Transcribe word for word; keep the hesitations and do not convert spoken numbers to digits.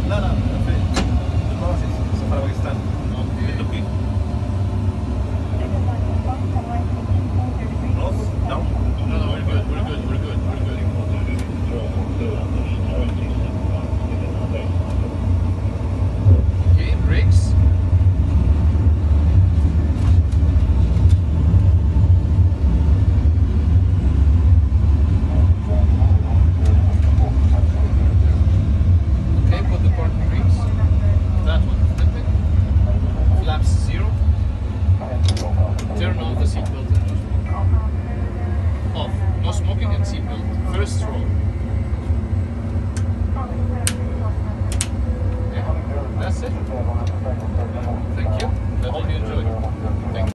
لا لا في البراسيس سفر باكستان بالتوكي نص داون. No, no, we're good, we're good, we're good, we're good. Okay, brakes. Okay, put the parking brakes. That one, flip it. Flaps zero. Turn off the seatbelt and no smoking. Off. No smoking and seatbelt. First row. Yeah, that's it.